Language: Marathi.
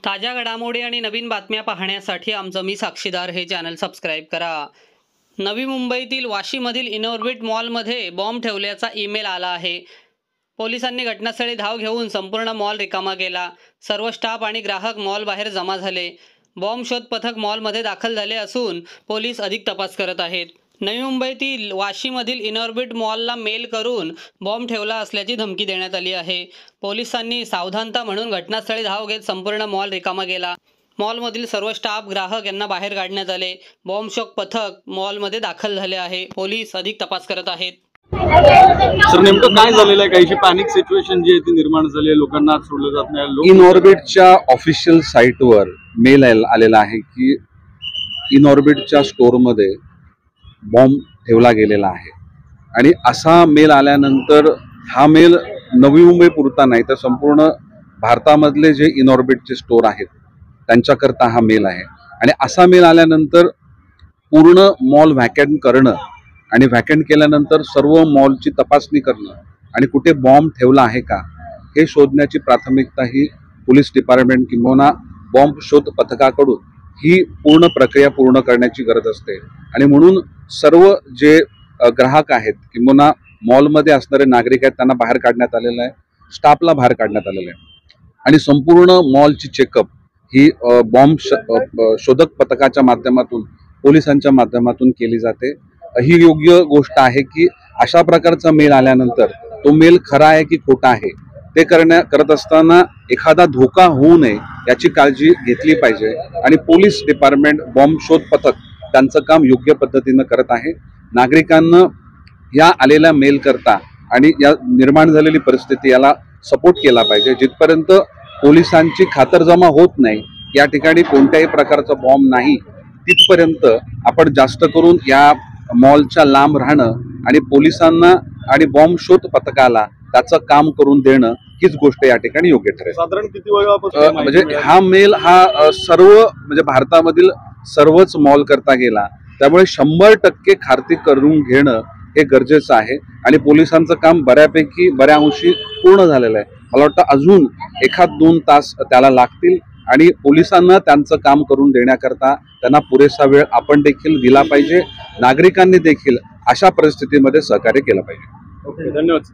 ताज्या घडामोडी आणि नवीन बातम्या पाहण्यासाठी आमचं मी साक्षीदार हे चॅनल सबस्क्राईब करा। नवी मुंबईतील वाशीमधील इनऑर्बिट मॉलमध्ये बॉम्ब ठेवल्याचा ईमेल आला आहे। पोलिसांनी घटनास्थळी धाव घेऊन संपूर्ण मॉल रिकामा केला। सर्व स्टाफ आणि ग्राहक मॉल बाहेर जमा झाले। बॉम्ब शोध पथक मॉलमध्ये दाखल झाले असून पोलीस अधिक तपास करत आहेत। नवी मुंबईतील वाशीमधील इनऑर्बिट मॉलला मेल करून बॉम्ब ठेवला असल्याची धमकी देण्यात आली आहे। पोलिसांनी सावधानता म्हणून घटनास्थळी धाव घेत संपूर्ण मॉल रिकामा केला। मॉलमधील सर्व स्टाफ ग्राहक यांना बाहेर काढण्यात आले। बॉम्ब शोध पथक मॉलमध्ये दाखल झाले आहे। पोलीस अधिक तपास करत आहेत। सर नेमकं काय झालेलं आहे? काहीशी पॅनिक सिच्युएशन जी आहे ती निर्माण झाली आहे, लोकांना आत सोडलं जात नाही। इनऑर्बिटच्या ऑफिशियल साईटवर मेल आलेला आहे की इनऑर्बिटच्या स्टोअरमध्ये बॉम्ब ठेवला गेलेला आहे आणि असा मेल आल्यानंतर हा मेल नवी मुंबई पुरता नाही तर संपूर्ण भारतामधले जे इनऑर्बिटचे स्टोअर आहेत त्यांच्याकरता हा मेल आहे। आणि असा मेल आल्यानंतर पूर्ण मॉल व्हॅकंट करणं आणि व्हॅकंट केल्यानंतर सर्व मॉलची तपासणी करणं आणि कुठे बॉम्ब ठेवला आहे का हे शोधण्याची प्राथमिकता ही पोलीस डिपार्टमेंट किंवा बॉम्ब शोध पथकाकडून ही पूर्ण प्रक्रिया पूर्ण करण्याची गरज असते। आणि म्हणून सर्व जे ग्राहक आहेत किंवा मॉलमध्ये असणारे नागरिक आहेत त्यांना बाहेर काढण्यात आलेलं आहे, स्टाफला बाहेर काढण्यात आलेलं आहे आणि संपूर्ण मॉलची चेकअप ही बॉम्ब शोधक पथकाच्या माध्यमातून पोलिसांच्या माध्यमातून केली जाते। ही योग्य गोष्ट आहे की अशा प्रकारचा मेल आल्यानंतर तो मेल खरा आहे की खोटा आहे ते करत असताना एखादा धोका होऊ नये याची काळजी घेतली पाहिजे आणि पोलीस डिपार्टमेंट बॉम्ब शोध पथक त्यांचं काम योग्य पद्धतीनं करत आहे। नागरिकांना या आलेल्या मेल करता आणि या निर्माण झालेली परिस्थिती याला सपोर्ट केला पाहिजे। जिथपर्यंत पोलिसांची खातरजमा होत नाही, या ठिकाणी कोणत्याही प्रकारचा बॉम्ब नाही, तिथपर्यंत आपण जास्त करून या मॉलच्या लांब राहणं आणि पोलिसांना आणि बॉम्ब शोध पथकाला त्याचं काम करून देणं हीच गोष्ट या ठिकाणी योग्य ठरेल। साधारण किती वेळापासून म्हणजे हा मेल हा सर्व म्हणजे भारतामधील सर्वच मॉल करता गेला, त्यामुळे 100% खात्री करून घेणं हे गरजेचं आहे आणि पोलिसांचं काम बऱ्या अंशी पूर्ण झालेलं आहे। मला वाटतं अजून 1-2 तास त्याला लागतील आणि पोलिसांना त्यांचं काम करून देण्याकरता त्यांना पुरेसा वेळ आपण देखील दिला पाहिजे। नागरिकांनी देखील अशा परिस्थितीमध्ये सहकार्य केलं पाहिजे। ओके, धन्यवाद।